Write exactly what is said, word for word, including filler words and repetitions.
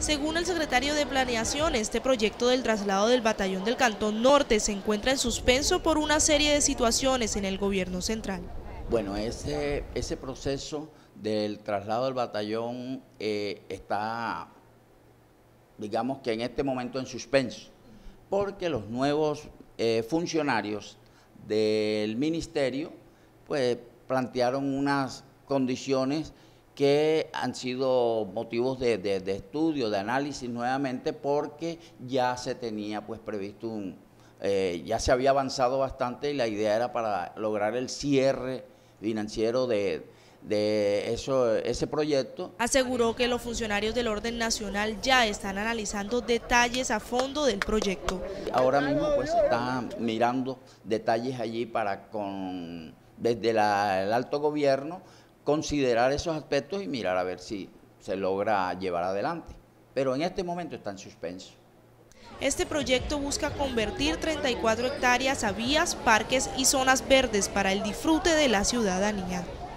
Según el secretario de Planeación, este proyecto del traslado del batallón del Cantón Norte se encuentra en suspenso por una serie de situaciones en el gobierno central. Bueno, ese, ese proceso del traslado del batallón eh, está, digamos que en este momento en suspenso, porque los nuevos eh, funcionarios del ministerio pues plantearon unas condiciones que han sido motivos de, de, de estudio, de análisis nuevamente, porque ya se tenía pues previsto un, eh, ya se había avanzado bastante y la idea era para lograr el cierre financiero de, de eso, ese proyecto. Aseguró que los funcionarios del orden nacional ya están analizando detalles a fondo del proyecto. Ahora mismo pues se están mirando detalles allí para con, desde la, el alto gobierno considerar esos aspectos y mirar a ver si se logra llevar adelante. Pero en este momento está en suspenso. Este proyecto busca convertir treinta y cuatro hectáreas a vías, parques y zonas verdes para el disfrute de la ciudadanía.